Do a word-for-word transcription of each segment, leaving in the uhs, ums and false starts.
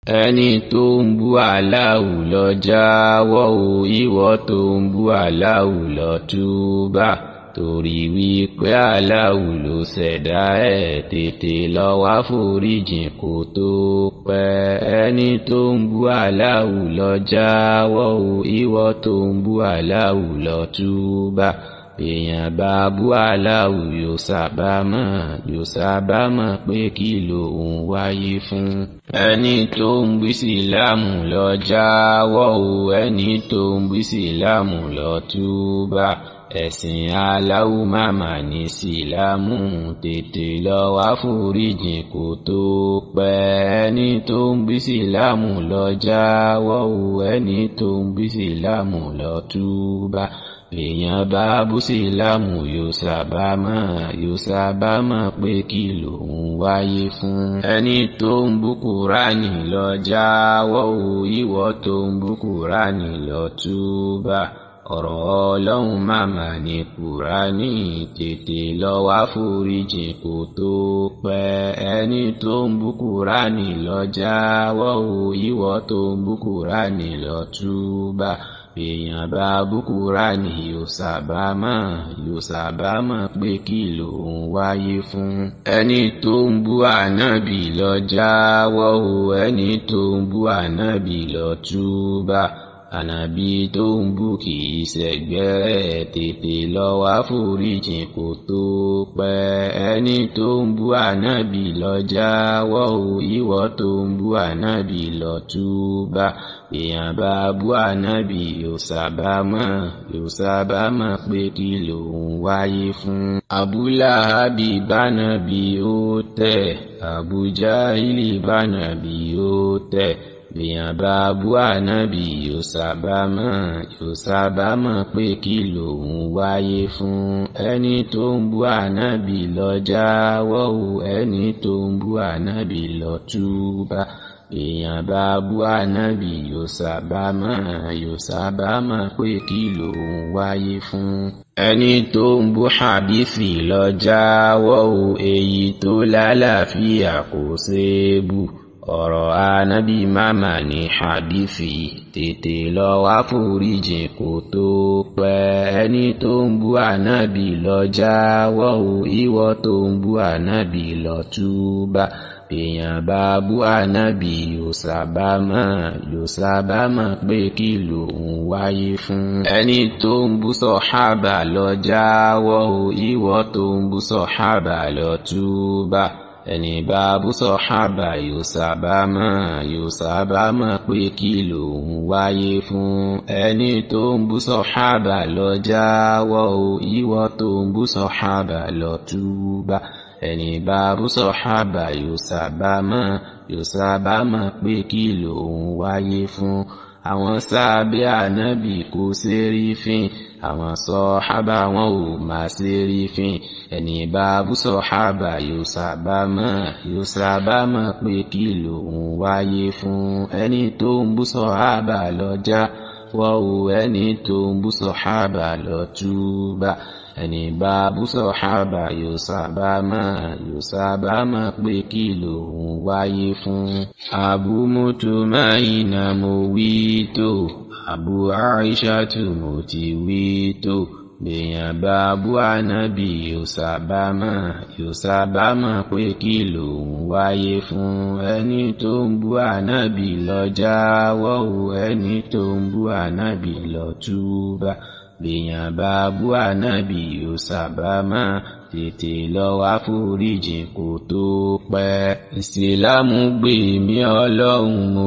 ẹni tó ń bú Allahu lọ jáwọ́ o, ìwọ tó ń bú Allahu lọ túbá, torí wípé Allahu ló ṣẹ̀dá ẹ̀, tètè lọ wá foríjìn kó tó pẹ́. ẹni tó ń bú Allahu lọ jáwọ́ o, ìwọ tó ń bú Allahu lọ túbá, èèyàn bá bú Allahu yóò sábàámọ̀ yóò sábàámọ̀ pé kí lòun wáyé fún. ẹni tó ń bú Ìsìlámù lọ jáwọ́ o, ẹni tó ń bú Ìsìlámù lọ túbá, ẹ̀sìn Allahu màmá ní Ìsìlámù, tètè lọ wá foríjìn kó tó pẹ́. ẹni tó ń bú Ìsìlámù lọ jáwọ́ o, ẹni tó ń bú Ìsìlámù lọ túbá, èèyàn bá bú Ìsìlámù yóò sábàámọ̀ yóò sábàámọ̀ pé kí lòun wáyé fún. ẹni tó ń bú Kùránì lọ jáwọ́ o, ìwọ tó ń bú Kùránì lọ túbá, ọ̀rọ̀ Ọlọ́run màmá ní Kùránì, tètè lọ wá foríjìn kó tó pẹ́. ẹni tó ń bú Kùránì lọ jáwọ́ o, ìwọ tó ń bú Kùránì lọ túbá, èèyàn bá bú Kùránì yóò sábàámọ̀ yóò sábàámọ̀ pé kí lòun wáyé fún. ẹni tó ń bú Ànábì lọ jáwọ́ o, ẹni tó ń bú Ànábì lọ túbá, Ànábì tó ń bú kìí ṣẹgbẹ́ ẹ̀, tètè lọ wá foríjìn kó tó pẹ́. ẹni tó ń bú Ànábì lọ jáwọ́ o, ìwọ tó ń bú Ànábì lọ túbá, èèyàn bá bú Ànábì yóò sábàámọ̀ yóò sábàámọ̀ pé kí lòun wáyé fún. Abu Lahabi b'Ànábì ó tẹ̀, Abu Jahili b'Ànábì ó tẹ̀, èèyàn bá bú Ànábì yóò sábàámọ̀ yóò sábàámọ̀ pé kí lòun wáyé fún. ẹni tó ń bú Ànábì lọ jáwọ́ o, ẹni tó ń bú Ànábì lọ túbá, èèyàn bá bú Ànábì yóò sábàámọ̀ yóò sábàámọ̀ pé kí lòun wáyé fún. ẹni tó ń bú Hádísì lọ jáwọ́ o, èyí tó lálàáfíà kò ṣeé bú, ọ̀rọ̀ Ànábì màmá ní Hádísì, tètè lọ wá foríjìn kó tó pẹ́. ẹni tó ń bú Ànábì lọ jáwọ́ o, ìwọ tó ń bú Ànábì lọ túbá, èèyàn bá bú Ànábì yóò sábàámọ̀ yóò sábàámọ̀ pé kí lòun wáyé fún. ẹni tó ń bú Sàhábà lọ jáwọ́ o, ìwọ tó ń bú Sàhábà lọ túbá, ẹni bá bú Sàhábà yóò sábàámọ̀ yóò sábàámọ̀ pé kí lòun wáyé fún. ẹni tó ń bú Sàhábà lọ jáwọ́ o, ìwọ tó ń bú Sàhábà lọ túbá, ẹni bá bú Sàhábà yóò sábàámọ̀ yóò sábàámọ̀ pé kí lòun wáyé fún. àwọn sàhábé Ànábì kò ṣerí fín, àwọn Sàhábà wọn ò máa ṣerí fín, ẹni bá bú Sàhábà yóò sábàámọ̀ yóò sábàámọ̀ pé kí lòun wáyé fún. ẹni tó ń bú Sàhábà lọ jáwọ́ o, ẹni tó ń bú Sàhábà lọ túbá, ẹni bá bú Sàhábà yóò sábàámọ̀ yóò sábàámọ̀ pé kí lòun wáyé fún. Abu Mutmainna mo wí tó, Abu Aishatu mo ti wí tó, bèèyàn bá bú Ànábì yóò sábàámọ̀ yóò sábàámọ̀ pé kí lòun wáyé fún. ẹni tó ń bú Ànábì lọ jáwọ́ o, ẹni tó ń bú Ànábì lọ túbá, bèèyàn bá bú Ànábì yóò sábàámọ̀, tètè lọ wá foríjìn kó tó pẹ́. Ìsìlámù gbé mi Ọlọ́run mo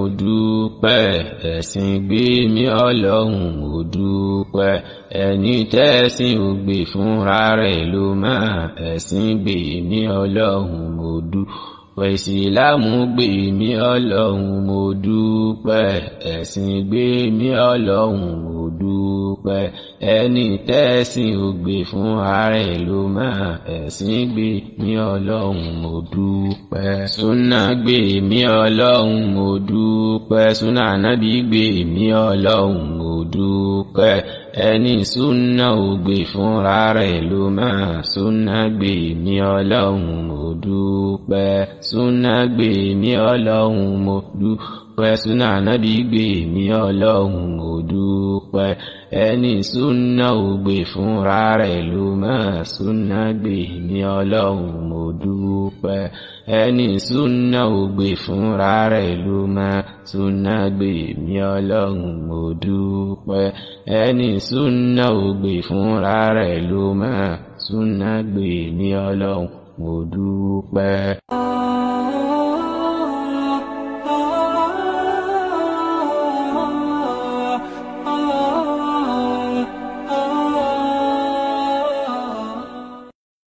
dúpẹ́, ẹ̀sìn gbé mi Ọlọ́run mo dúpẹ́, ẹni tẹ́sìn ò gbé fúnra rẹ̀ ló mọ̀, ẹ̀sìn gbé mi Ọlọ́run mo dúpẹ́. Ìsìlámù gbé mi Ọlọ́run mo dúpẹ́, ẹ̀sìn gbé mi Ọlọ́run mo dúpẹ́, ẹni tẹ́sìn ò gbé fún ààrẹ ló mọ̀, ẹ̀sìn gbé mi Ọlọ́run mo dúpẹ́. Súnà gbé mi Ọlọ́run mo dúpẹ́, súnà Ànábì gbé mi Ọlọ́run mo dúpẹ́, ẹni súnà ò gbé fúnra rẹ̀ ló máa súnà gbé mi ọlọ́run mo dúpẹ́ súnà gbé mi ọlọ́run mo dúpẹ́ súnà nábì gbé mi ọlọ́run mo dúpẹ́ ẹni súnà ò gbé fúnra rẹ̀ ló máa súnà gbé mi ọlọ́run mo dúpẹ́ ẹni súnà ò gbé fúnra rẹ̀ ló máa súnà gbé mi ọlọ́run mo dúpẹ́ ẹni súnà ò gbé fúnra rẹ̀ ló máa súnà gbé mi ọlọ́run mo dúpẹ́.